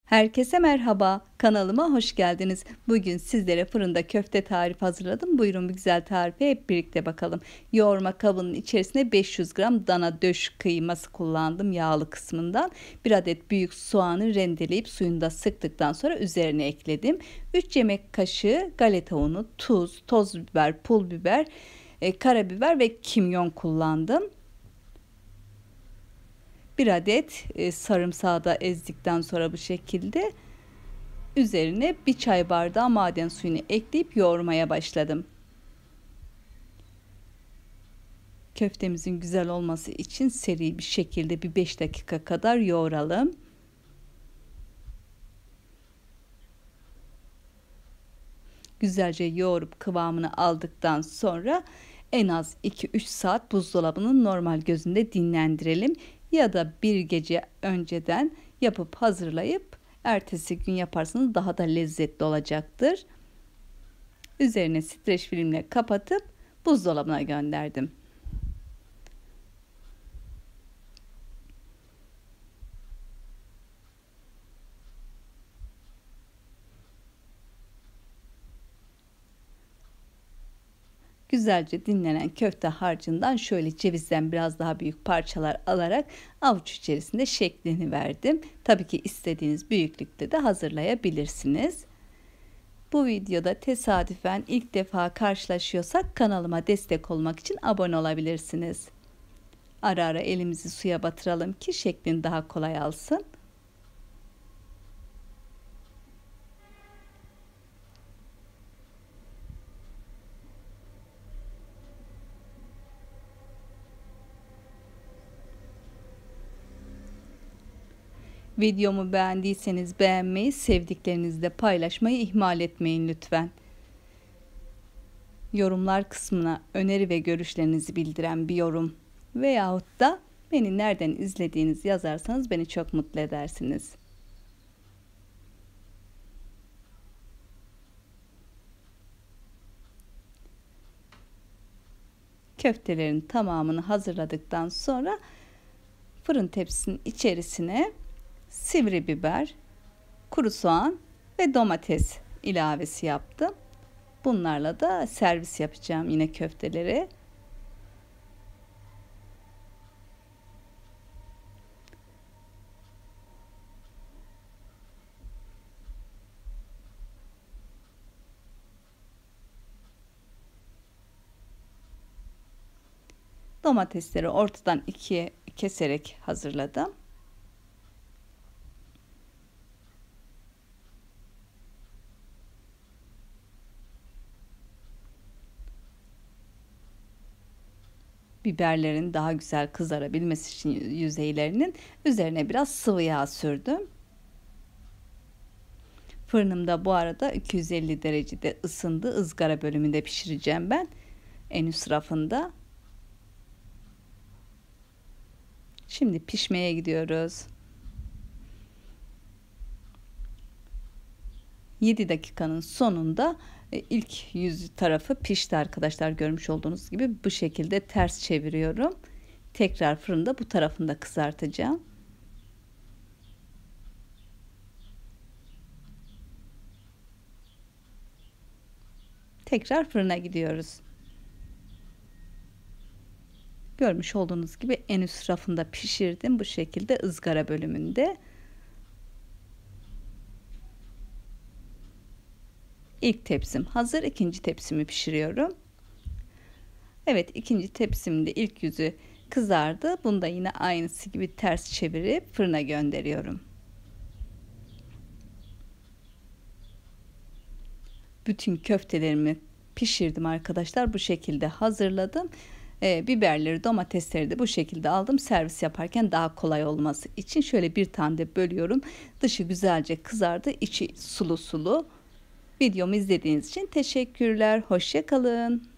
Herkese merhaba, kanalıma hoş geldiniz. Bugün sizlere fırında köfte tarifi hazırladım. Buyurun bu güzel tarife hep birlikte bakalım. Yoğurma kabının içerisine 500 gram dana döş kıyması kullandım yağlı kısmından. Bir adet büyük soğanı rendeleyip suyunda sıktıktan sonra üzerine ekledim. 3 yemek kaşığı galeta unu, tuz, toz biber, pul biber, karabiber ve kimyon kullandım. Bir adet sarımsağı da ezdikten sonra bu şekilde üzerine bir çay bardağı maden suyunu ekleyip yoğurmaya başladım. Köftemizin güzel olması için seri bir şekilde bir 5 dakika kadar yoğuralım. Güzelce yoğurup kıvamını aldıktan sonra en az 2-3 saat buzdolabının normal gözünde dinlendirelim. Ya da bir gece önceden yapıp hazırlayıp ertesi gün yaparsanız daha da lezzetli olacaktır. Üzerine streç filmle kapatıp buzdolabına gönderdim. Güzelce dinlenen köfte harcından şöyle cevizden biraz daha büyük parçalar alarak avuç içerisinde şeklini verdim. Tabii ki istediğiniz büyüklükte de hazırlayabilirsiniz. Bu videoda tesadüfen ilk defa karşılaşıyorsak kanalıma destek olmak için abone olabilirsiniz. Ara ara elimizi suya batıralım ki şeklini daha kolay alsın. Videomu beğendiyseniz beğenmeyi, sevdiklerinizle paylaşmayı ihmal etmeyin lütfen. Yorumlar kısmına öneri ve görüşlerinizi bildiren bir yorum veyahut da beni nereden izlediğinizi yazarsanız beni çok mutlu edersiniz. Köftelerin tamamını hazırladıktan sonra fırın tepsisinin içerisine sivri biber, kuru soğan ve domates ilavesi yaptım. Bunlarla da servis yapacağım yine köfteleri. Domatesleri ortadan ikiye keserek hazırladım. Biberlerin daha güzel kızarabilmesi için yüzeylerinin üzerine biraz sıvı yağ sürdüm. Fırınımda bu arada 250 derecede ısındı. Izgara bölümünde pişireceğim ben. En üst rafında. Şimdi pişmeye gidiyoruz. 7 dakikanın sonunda ilk yüz tarafı pişti arkadaşlar. Görmüş olduğunuz gibi bu şekilde ters çeviriyorum. Tekrar fırında bu tarafını da kızartacağım. Tekrar fırına gidiyoruz. Görmüş olduğunuz gibi en üst rafında pişirdim. Bu şekilde ızgara bölümünde. İlk tepsim hazır. İkinci tepsimi pişiriyorum. Evet, ikinci tepsimde ilk yüzü kızardı. Bunu da yine aynısı gibi ters çevirip fırına gönderiyorum. Bütün köftelerimi pişirdim arkadaşlar. Bu şekilde hazırladım. Biberleri, domatesleri de bu şekilde aldım. Servis yaparken daha kolay olması için şöyle bir tane de bölüyorum. Dışı güzelce kızardı, içi sulu sulu. Videomu izlediğiniz için teşekkürler. Hoşça kalın.